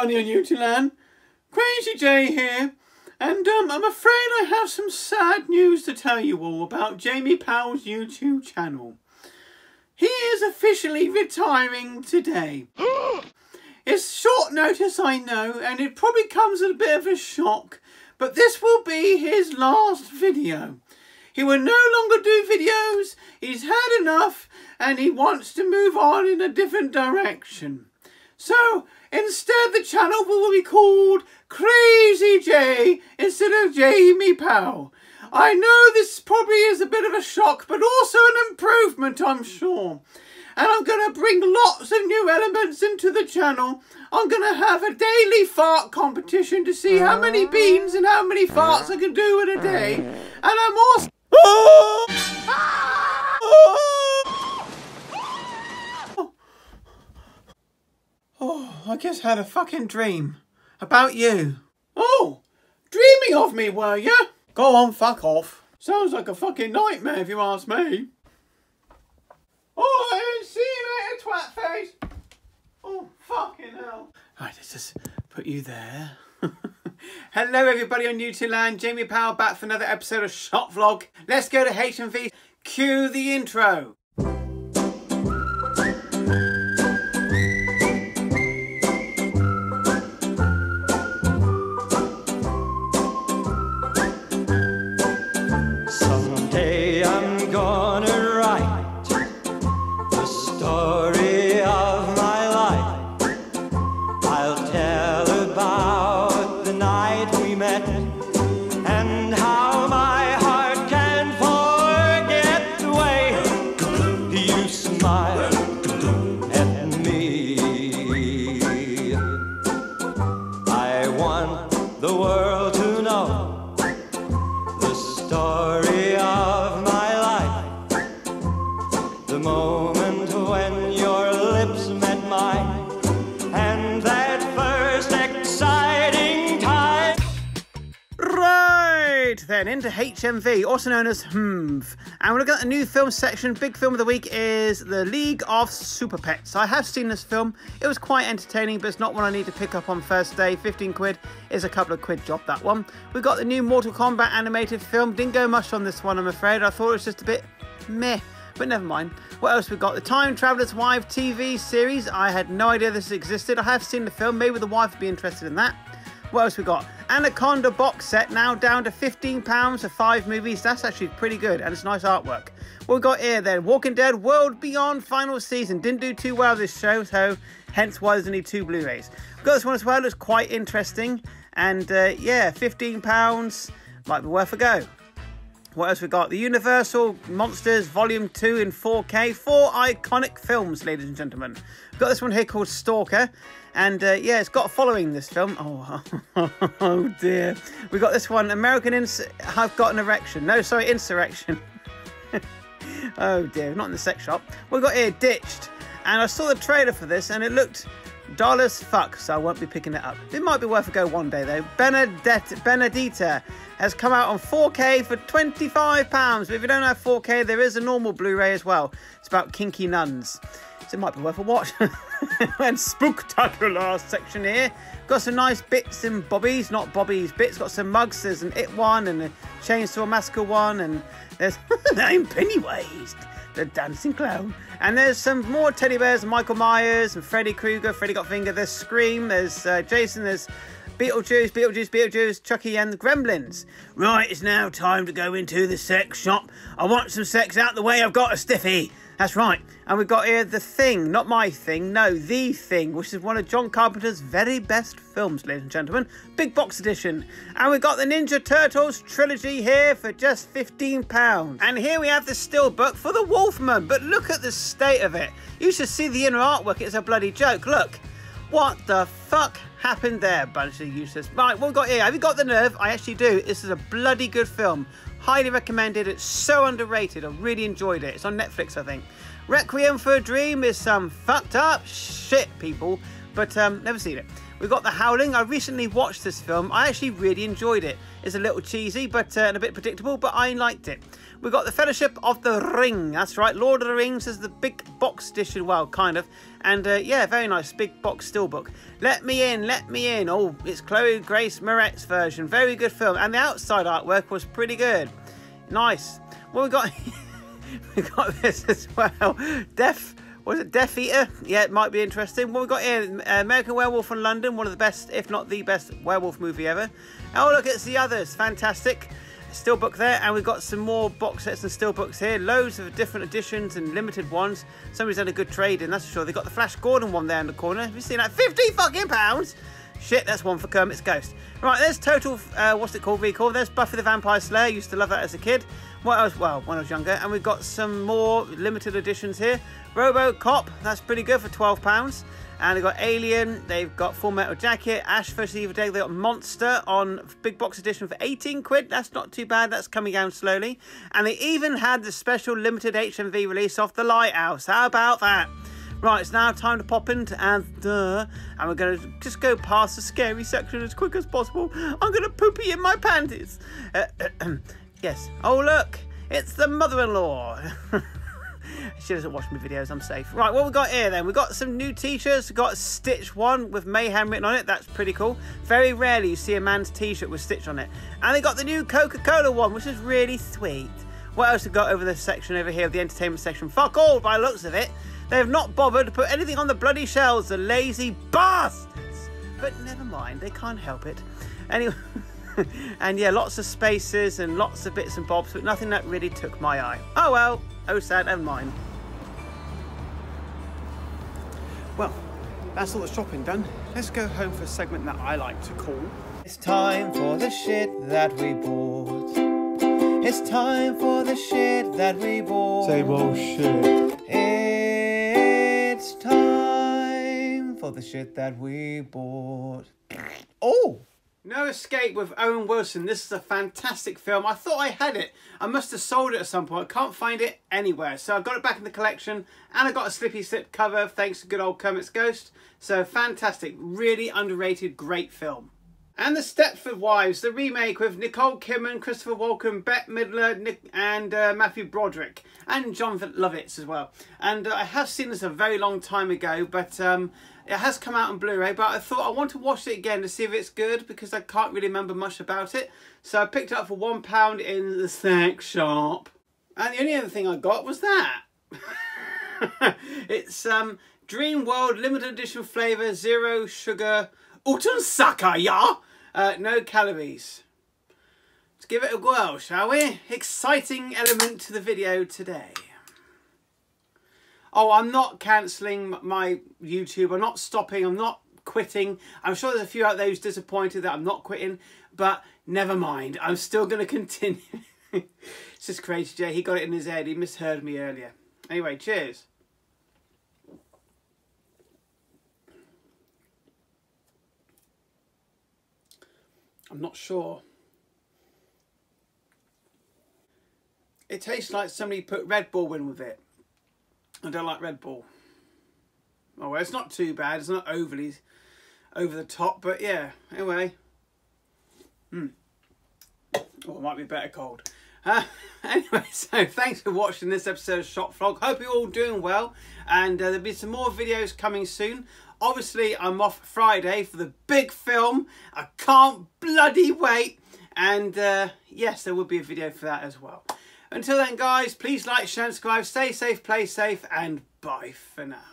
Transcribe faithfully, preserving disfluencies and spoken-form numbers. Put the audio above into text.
everybody on YouTube, Crazy J here, and um, I'm afraid I have some sad news to tell you all about Jamie Powell's YouTube channel. He is officially retiring today. It's short notice, I know, and it probably comes as a bit of a shock, but this will be his last video. He will no longer do videos, he's had enough, and he wants to move on in a different direction. So, instead the channel will be called Crazy J instead of Jamie Powell. I know this probably is a bit of a shock, but also an improvement, I'm sure. And I'm going to bring lots of new elements into the channel. I'm going to have a daily fart competition to see how many beans and how many farts I can do in a day. And I'm also... Oh, I just had a fucking dream about you. Oh, dreaming of me, were ya? Go on, fuck off. Sounds like a fucking nightmare if you ask me. Oh, see you later, twat face. Oh, fucking hell. Right, let's just put you there. Hello everybody on YouTube land, Jamie Powell back for another episode of Shop Vlog. Let's go to H M V, cue the intro. Someday I'm gonna write the story of my life. I'll tell about the night we met and how my heart can forget the way you smiled at me. I want the world to know the story of my life, the moment when your lips met mine, and that first exciting time. Right, then into H M V, also known as H M V. And we're looking at a new film section. Big film of the week is The League of Super Pets. I have seen this film. It was quite entertaining, but it's not one I need to pick up on first day. fifteen quid is a couple of quid job, that one. We got the new Mortal Kombat animated film. Didn't go much on this one, I'm afraid. I thought it was just a bit meh, but never mind. What else we got? The Time Traveler's Wife T V series. I had no idea this existed. I have seen the film. Maybe the wife would be interested in that. What else we got? Anaconda box set, now down to fifteen pounds for five movies. That's actually pretty good, and it's nice artwork. What we got here then? Walking Dead World Beyond final season. Didn't do too well this show, so hence why there's only two Blu-rays. We've got this one as well. Looks quite interesting. And uh, yeah, fifteen pounds. Might be worth a go. What else we got? The Universal Monsters Volume two in four K. Four iconic films, ladies and gentlemen. We've got this one here called Stalker. And uh, yeah, it's got a following, this film. Oh, oh dear. We got this one, American Ins... I've got an erection. No, sorry, Insurrection. Oh dear, not in the sex shop. We've got here Ditched. And I saw the trailer for this and it looked dull as fuck, so I won't be picking it up. It might be worth a go one day though. Benedetta, Benedita has come out on four K for twenty-five pounds. But if you don't have four K, there is a normal Blu-ray as well. It's about kinky nuns. So it might be worth a watch. And spooktacular section here. Got some nice bits and bobbies, not Bobby's bits. Got some mugs. There's an It one and a Chainsaw Massacre one. And there's I'm Pennywise, the dancing clown. And there's some more teddy bears, Michael Myers and Freddy Krueger, Freddy Got Finger. There's Scream, there's uh, Jason, there's Beetlejuice, Beetlejuice, Beetlejuice, Chucky and the Gremlins. Right, it's now time to go into the sex shop. I want some sex out the way, I've got a stiffy. That's right. And we've got here The Thing, not My Thing, no, The Thing, which is one of John Carpenter's very best films, ladies and gentlemen. Big box edition. And we've got the Ninja Turtles trilogy here for just fifteen pounds. And here we have the steelbook for The Wolfman, but look at the state of it. You should see the inner artwork, it's a bloody joke, look. What the fuck happened there, bunch of useless. Right, what we've got here, have you got the nerve? I actually do. This is a bloody good film. Highly recommended. It's so underrated. I really enjoyed it. It's on Netflix, I think. Requiem for a Dream is some fucked up shit, people. But um, never seen it. We've got The Howling. I recently watched this film. I actually really enjoyed it. It's a little cheesy but uh, and a bit predictable, but I liked it. We've got The Fellowship of the Ring. That's right, Lord of the Rings is the big box edition. Well, kind of. And uh, yeah, very nice, big box steelbook. Let Me In, Let Me In. Oh, it's Chloe Grace Moretz version. Very good film. And the outside artwork was pretty good. Nice. Well, we got we got this as well. Death. Was it Death Eater? Yeah, it might be interesting. What we got here, American Werewolf in London, one of the best, if not the best, werewolf movie ever. Oh, look, it's The Others. Fantastic. Steelbook there, and we've got some more box sets and steelbooks here. Loads of different editions and limited ones. Somebody's done a good trade in, that's for sure. They've got the Flash Gordon one there in the corner. Have you seen that? fifty fucking pounds! Shit, that's one for Kermit's Ghost. Right, there's Total, uh, what's it called, recall. There's Buffy the Vampire Slayer. Used to love that as a kid. What else? Well, when I was younger. And we've got some more limited editions here. RoboCop, that's pretty good for twelve pounds. And they've got Alien, they've got Full Metal Jacket, Ash versus Evil Dead, they've got Monster on big box edition for eighteen quid. That's not too bad, that's coming down slowly. And they even had the special limited H M V release of The Lighthouse. How about that? Right, it's now time to pop into and duh, and we're going to just go past the scary section as quick as possible. I'm going to poopy in my panties. Uh, yes. Oh, look, it's the mother-in-law. She doesn't watch my videos, I'm safe. Right, what we got here then? We've got some new t-shirts. We've got Stitch one with Mayhem written on it. That's pretty cool. Very rarely you see a man's t-shirt with Stitch on it. And they got the new Coca-Cola one, which is really sweet. What else have we got over this section over here, the entertainment section? Fuck all, by the looks of it. They have not bothered to put anything on the bloody shelves, the lazy bastards. But never mind, they can't help it. Anyway, and yeah, lots of spaces and lots of bits and bobs, but nothing that really took my eye. Oh well, oh sad, never mind. Well, that's all the shopping done. Let's go home for a segment that I like to call... It's time for the shit that we bought. It's time for the shit that we bought. Same old shit. It's time for the shit that we bought. Oh! No Escape with Owen Wilson. This is a fantastic film. I thought I had it. I must have sold it at some point. I can't find it anywhere. So I've got it back in the collection. And I got a Slippy Slip cover thanks to good old Kermit's Ghost. So fantastic. Really underrated, great film. And The Stepford Wives, the remake with Nicole Kidman, Christopher Walken, Bette Midler, Nick, and uh, Matthew Broderick. And Jonathan Lovitz as well. And uh, I have seen this a very long time ago, but um, it has come out on Blu-ray. But I thought I want to watch it again to see if it's good, because I can't really remember much about it. So I picked it up for one pound in the snack shop. And the only other thing I got was that. It's um, Dream World limited edition flavour, zero sugar, Utensaka, ya! Uh, no calories. Let's give it a whirl, shall we? Exciting element to the video today. Oh, I'm not cancelling my YouTube. I'm not stopping. I'm not quitting. I'm sure there's a few out there who's disappointed that I'm not quitting, but never mind. I'm still going to continue. It's just crazy, Jay. He got it in his head. He misheard me earlier. Anyway, cheers. I'm not sure. It tastes like somebody put Red Bull in with it. I don't like Red Bull. Oh well, it's not too bad. It's not overly over the top, but yeah. Anyway. Hmm. Oh, it might be better cold. Uh, anyway, so thanks for watching this episode of Shop Vlog. Hope you're all doing well. And uh, there'll be some more videos coming soon. Obviously, I'm off Friday for the big film. I can't bloody wait. And uh, yes, there will be a video for that as well. Until then, guys, please like, share, and subscribe. Stay safe, play safe, and bye for now.